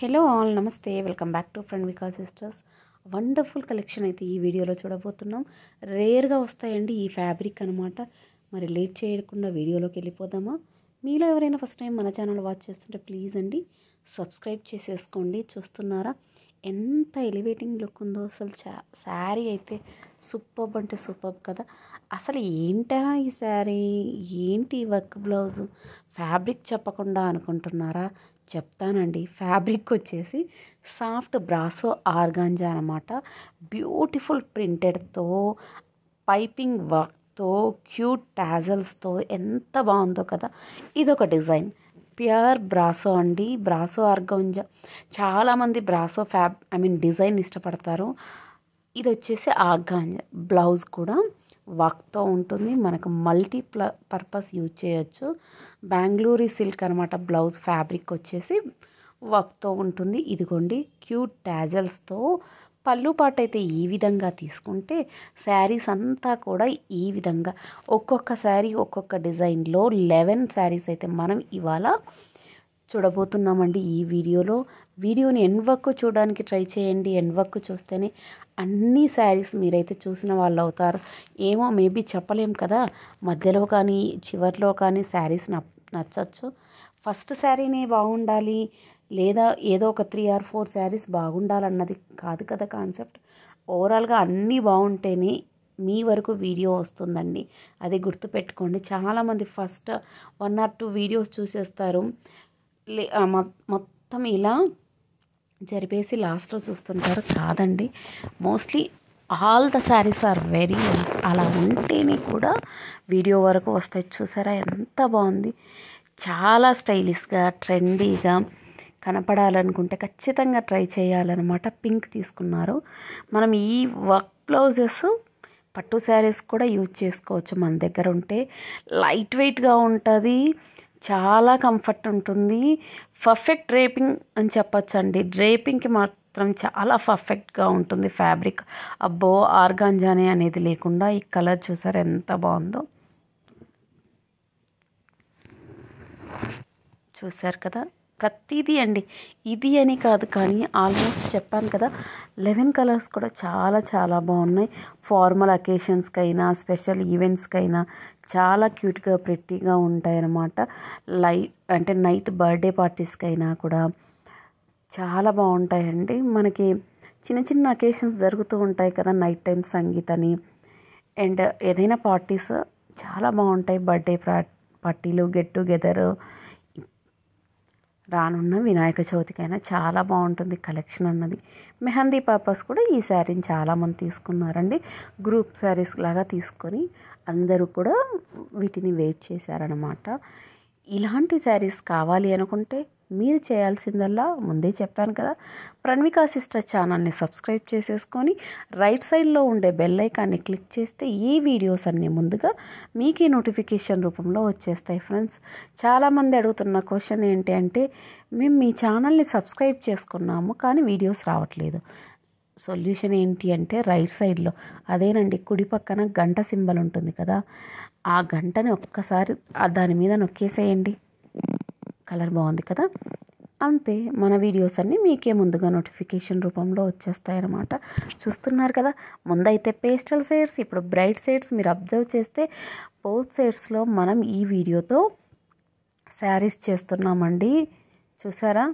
Hello all నమస్తే welcome back to Pranavika sisters. Wonderful collection అయితే ఈ వీడియోలో చూడబోతున్నాం. రేర్గా వస్తాయండి ఈ ఫ్యాబ్రిక్ అనమాట. మరి లేట్ చేయకుండా వీడియోలోకి వెళ్ళిపోదామా? మీలో ఎవరైనా ఫస్ట్ టైం మన ఛానల్ వాచ్ చేస్తుంటే ప్లీజ్ అండి సబ్స్క్రైబ్ చేసేసుకోండి. చూస్తున్నారా ఎంత ఎలివేటింగ్ లుక్ ఉందో అసలు. శారీ అయితే సూపర్బ్ అంటే సూపర్బ్ కదా. అసలు ఏంటా ఈ శారీ, ఏంటి వర్క్ బ్లౌజు, ఫ్యాబ్రిక్ చెప్పకుండా అనుకుంటున్నారా? చెప్తానండి. ఫ్యాబ్రిక్ వచ్చేసి సాఫ్ట్ బ్రాసో ఆర్గాంజా అనమాట. బ్యూటిఫుల్ ప్రింటెడ్తో, పైపింగ్ వర్క్తో, క్యూట్ టాజల్స్తో ఎంత బాగుందో కదా. ఇదొక డిజైన్ ప్యూర్ బ్రాసో అండి. బ్రాసో ఆర్గాంజా చాలామంది బ్రాసో డిజైన్ ఇష్టపడతారు. ఇది వచ్చేసి ఆర్గాంజా. బ్లౌజ్ కూడా వర్క్తో ఉంటుంది. మనకు మల్టీ పర్పస్ యూజ్ చేయొచ్చు. బెంగళూరు సిల్క్ అనమాట. బ్లౌజ్ ఫ్యాబ్రిక్ వచ్చేసి వర్క్తో ఉంటుంది. ఇదిగోండి క్యూట్ టాజల్స్తో. పళ్ళు పాటు అయితే ఈ విధంగా తీసుకుంటే శారీస్ అంతా కూడా ఈ విధంగా ఒక్కొక్క శారీ ఒక్కొక్క డిజైన్లో 11 శారీస్ అయితే మనం ఇవాళ చూడబోతున్నామండి ఈ వీడియోలో. వీడియోని ఎండ్ వరకు చూడడానికి ట్రై చేయండి. ఎండ్ వరకు చూస్తేనే అన్ని శారీస్ మీరైతే చూసిన వాళ్ళు అవుతారు. ఏమో మేబీ చెప్పలేం కదా, మధ్యలో కానీ చివరిలో కానీ శారీస్ నచ్చచ్చు. ఫస్ట్ శారీనే బాగుండాలి లేదా ఏదో ఒక 3 or 4 శారీస్ బాగుండాలన్నది కాదు కదా కాన్సెప్ట్. ఓవరాల్గా అన్నీ బాగుంటేనే మీ వరకు వీడియో వస్తుందండి. అది గుర్తుపెట్టుకోండి. చాలామంది ఫస్ట్ 1 or 2 వీడియోస్ చూసేస్తారు. మొత్తం ఇలా జరిపేసి లాస్ట్లో చూస్తుంటారు. కాదండి, mostly all the saris are very nice. అలా ఉంటేనే కూడా వీడియో వరకు వస్తాయి. చూసారా ఎంత బాగుంది. చాలా స్టైలిష్గా ట్రెండీగా కనపడాలనుకుంటే ఖచ్చితంగా ట్రై చేయాలన్నమాట. పింక్ తీసుకున్నారు. మనం ఈ వర్క్ బ్లౌజెస్ పట్టు శారీస్ కూడా యూజ్ చేసుకోవచ్చు మన దగ్గర ఉంటే. లైట్ వెయిట్గా ఉంటుంది, చాలా కంఫర్ట్ ఉంటుంది. పర్ఫెక్ట్ డ్రేపింగ్ అని చెప్పచ్చండి. డ్రేపింగ్కి మాత్రం చాలా పర్ఫెక్ట్గా ఉంటుంది ఫ్యాబ్రిక్. అబ్బో ఆర్గాంజానే అనేది లేకుండా ఈ కలర్ చూసారు ఎంత బాగుందో. చూసారు కదా, ప్రతిదీ అండి. ఇది అని కాదు కానీ ఆల్మోస్ట్ చెప్పాను కదా, 11 కలర్స్ కూడా చాలా చాలా బాగున్నాయి. ఫార్మల్ అకేషన్స్కైనా స్పెషల్ ఈవెంట్స్కైనా చాలా క్యూట్గా ప్రెట్టీగా ఉంటాయి అన్నమాట. నైట్ బర్త్డే పార్టీస్కైనా కూడా చాలా బాగుంటాయండి. మనకి చిన్న చిన్న అకేషన్స్ జరుగుతూ ఉంటాయి కదా, నైట్ టైం సంగీతని అండ్ ఏదైనా పార్టీస్ చాలా బాగుంటాయి. బర్త్డే పార్టీలు, గెట్ టుగెదర్, రానున్న వినాయక చవితికైనా చాలా బాగుంటుంది కలెక్షన్ అన్నది. మెహందీ పర్పస్ కూడా ఈ శారీని చాలామంది తీసుకున్నారండి. గ్రూప్ శారీస్ లాగా తీసుకొని అందరూ కూడా వీటిని వెయిట్ చేశారనమాట. ఇలాంటి శారీస్ కావాలి అనుకుంటే మీరు చేయాల్సిందల్లా ముందే చెప్పాను కదా, ప్రణవికా సిస్టర్ ఛానల్ని సబ్స్క్రైబ్ చేసేసుకొని రైట్ సైడ్లో ఉండే బెల్ ఐకాన్ని క్లిక్ చేస్తే ఈ వీడియోస్ అన్నీ ముందుగా మీకు నోటిఫికేషన్ రూపంలో వచ్చేస్తాయి. ఫ్రెండ్స్, చాలామంది అడుగుతున్న క్వశ్చన్ ఏంటి అంటే, మేము మీ ఛానల్ని సబ్స్క్రైబ్ చేసుకున్నాము కానీ వీడియోస్ రావట్లేదు. సొల్యూషన్ ఏంటి అంటే రైట్ సైడ్లో అదేనండి, కుడి పక్కన గంట సింబల్ ఉంటుంది కదా, ఆ గంటని ఒక్కసారి దాని మీద నొక్కేసేయండి. కలర్ బాగుంది కదా. అంతే, మన వీడియోస్ అన్నీ మీకే ముందుగా నోటిఫికేషన్ రూపంలో వచ్చేస్తాయన్నమాట. చూస్తున్నారు కదా, ముందైతే పేస్టల్ షేడ్స్, ఇప్పుడు బ్రైట్ షేడ్స్. మీరు అబ్జర్వ్ చేస్తే బోత్ షేడ్స్లో మనం ఈ వీడియోతో శారీస్ చేస్తున్నామండి. చూసారా,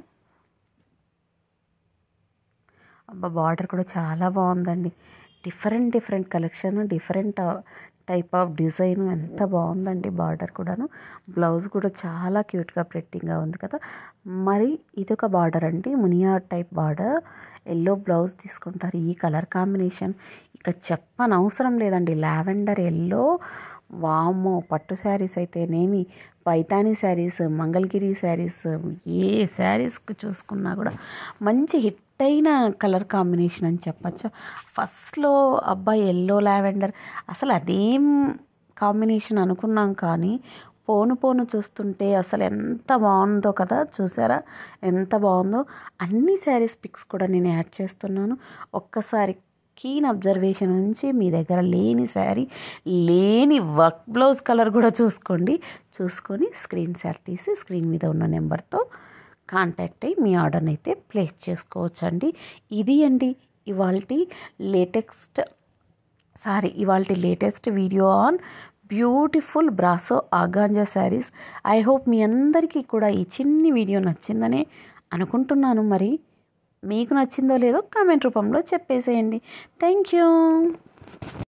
అబ్బా బార్డర్ కూడా చాలా బాగుందండి. Different collection, different type of design, ఎంత బాగుందండి బార్డర్ కూడాను. బ్లౌజ్ కూడా చాలా క్యూట్గా ప్రింటింగ్గా ఉంది కదా. మరి ఇదొక బార్డర్ అండి, మునియా టైప్ బార్డర్. ఎల్లో బ్లౌజ్ తీసుకుంటారు. ఈ కలర్ కాంబినేషన్ ఇక చెప్పనవసరం లేదండి. లావెండర్ ఎల్లో, వామ్మో. పట్టు శారీస్ అయితేనేమి, పైతానీ శారీస్, మంగళగిరి శారీస్, ఏ శారీస్కి చూసుకున్నా కూడా మంచి హిట్ అయిన కలర్ కాంబినేషన్ అని చెప్పచ్చు. ఫస్ట్లో అబ్బాయి ఎల్లో లావెండర్ అసలు అదేం కాంబినేషన్ అనుకున్నాం కానీ పోను చూస్తుంటే అసలు ఎంత బాగుందో కదా. చూసారా ఎంత బాగుందో. అన్ని శారీస్ పిక్స్ కూడా నేను యాడ్ చేస్తున్నాను. ఒక్కసారి కీన్ అబ్జర్వేషన్ నుంచి మీ దగ్గర లేని శారీ, లేని వర్క్ బ్లౌజ్ కలర్ కూడా చూసుకొని స్క్రీన్ షాట్ తీసి స్క్రీన్ మీద ఉన్న నెంబర్తో కాంటాక్ట్ అయ్యి మీ ఆర్డర్ని అయితే ప్లేస్ చేసుకోవచ్చు అండి. ఇది అండి ఇవాల్టి latest video on beautiful brasso organza saris. I hope మీ అందరికీ కూడా ఈ చిన్ని వీడియో నచ్చిందనే అనుకుంటున్నాను. మరి మీకు నచ్చిందో లేదో కామెంట్ రూపంలో చెప్పేసేయండి. Thank you.